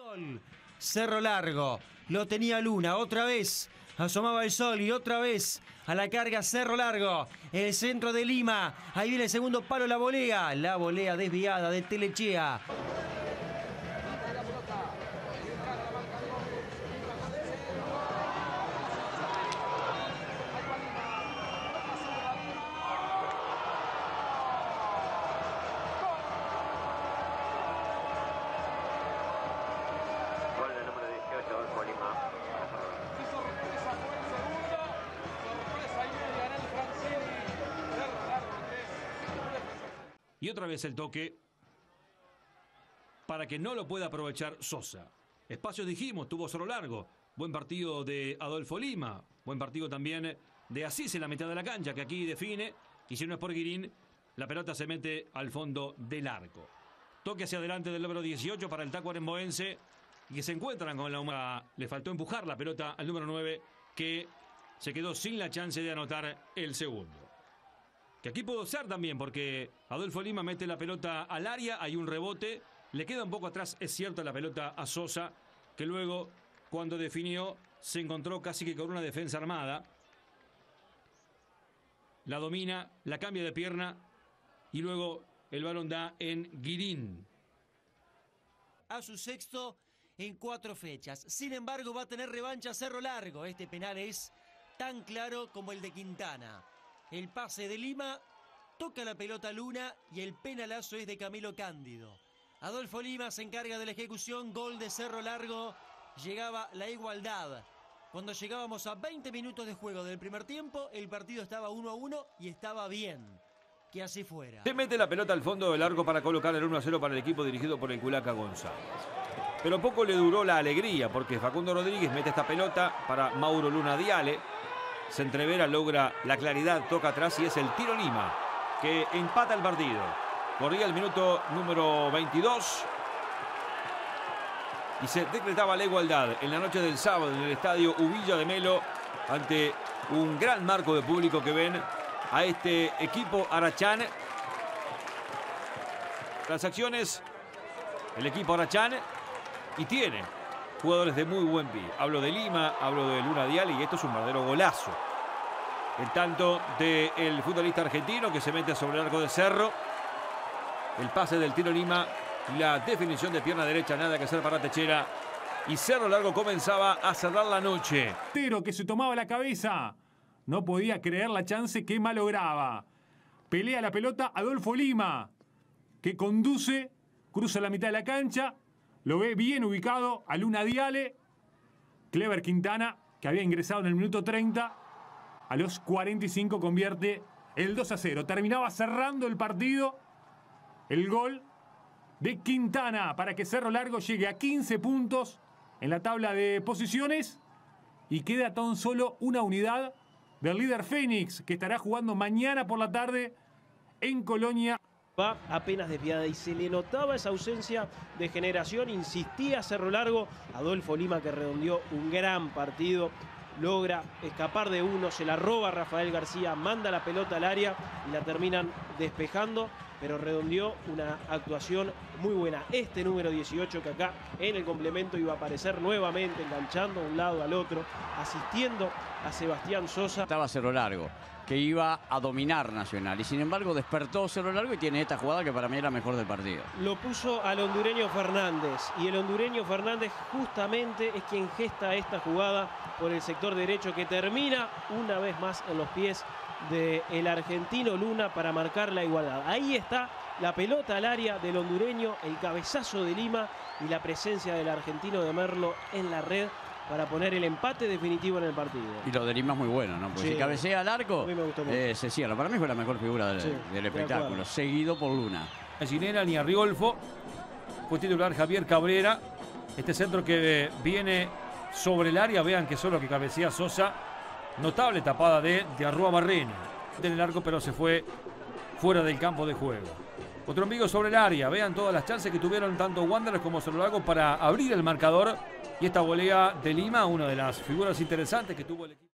Gol. Cerro Largo. Lo tenía Luna. Otra vez. Asomaba el sol y otra vez a la carga Cerro Largo. El centro de Lima. Ahí viene el segundo palo, la volea. La volea desviada de Telechea. Y otra vez el toque para que no lo pueda aprovechar Sosa. Espacio dijimos, tuvo Cerro Largo. Buen partido de Adolfo Lima. Buen partido también de Asís en la mitad de la cancha, que aquí define. Y si no es por Guirín, la pelota se mete al fondo del arco. Toque hacia adelante del número 18 para el tacuarembóense. Y que se encuentran con la humana. Le faltó empujar la pelota al número 9, que se quedó sin la chance de anotar el segundo. Que aquí pudo ser también, porque Adolfo Lima mete la pelota al área, hay un rebote, le queda un poco atrás, es cierto, la pelota a Sosa, que luego, cuando definió, se encontró casi que con una defensa armada. La domina, la cambia de pierna, y luego el balón da en Guirín. A su sexto en 4 fechas. Sin embargo, va a tener revancha Cerro Largo. Este penal es tan claro como el de Quintana. El pase de Lima, toca la pelota Luna y el penalazo es de Camilo Cándido. Adolfo Lima se encarga de la ejecución, gol de Cerro Largo. Llegaba la igualdad. Cuando llegábamos a 20 minutos de juego del primer tiempo, el partido estaba 1-1 y estaba bien. Que así fuera. Se mete la pelota al fondo del arco para colocar el 1-0 para el equipo dirigido por el Culaca González. Pero poco le duró la alegría, porque Facundo Rodríguez mete esta pelota para Mauro Luna Diale. Se entrevera, logra la claridad, toca atrás y es el Tiro Lima que empata el partido. Corría el minuto número 22 y se decretaba la igualdad en la noche del sábado en el estadio Uvilla de Melo, ante un gran marco de público que ven a este equipo Arachán. Las acciones, el equipo Arachán, y tiene jugadores de muy buen pie. Hablo de Lima, hablo de Luna Diale, y esto es un verdadero golazo. El tanto del futbolista argentino que se mete sobre el arco de Cerro. El pase del Tiro Lima y la definición de pierna derecha, nada que hacer para Techera. Y Cerro Largo comenzaba a cerrar la noche. Pero que se tomaba la cabeza. No podía creer la chance que malograba. Pelea la pelota Adolfo Lima, que conduce, cruza la mitad de la cancha. Lo ve bien ubicado a Luna Diale. Clever Quintana, que había ingresado en el minuto 30, a los 45 convierte el 2-0. Terminaba cerrando el partido el gol de Quintana para que Cerro Largo llegue a 15 puntos en la tabla de posiciones y queda tan solo una unidad del líder Fénix, que estará jugando mañana por la tarde en Colonia. Va apenas desviada y se le notaba esa ausencia de generación. Insistía Cerro Largo. Adolfo Lima, que redondeó un gran partido, logra escapar de uno, se la roba Rafael García, manda la pelota al área y la terminan despejando, pero redondeó una actuación muy buena. Este número 18, que acá en el complemento iba a aparecer nuevamente, enganchando de un lado al otro, asistiendo a Sebastián Sosa. Estaba Cerro Largo, que iba a dominar Nacional, y sin embargo despertó Cerro Largo y tiene esta jugada que para mí es la mejor del partido. Lo puso al hondureño Fernández, y el hondureño Fernández justamente es quien gesta esta jugada por el sector derecho, que termina una vez más en los pies del argentino Luna para marcar la igualdad. Ahí está la pelota al área del hondureño, el cabezazo de Lima y la presencia del argentino de Merlo en la red para poner el empate definitivo en el partido. Y lo de Lima es muy bueno, ¿no? Porque sí, si cabecea al arco, a mí me gustó mucho. Se cierra. Para mí fue la mejor figura del espectáculo, seguido por Luna. Ni Ginera ni Arriolfo. Fue titular Javier Cabrera. Este centro que viene sobre el área, vean que solo que cabecea Sosa. Notable tapada de Arrua Barrena. En el arco, pero se fue fuera del campo de juego. Otro envío sobre el área. Vean todas las chances que tuvieron tanto Wanderers como Cerro Largo para abrir el marcador. Y esta volea de Lima, una de las figuras interesantes que tuvo el equipo.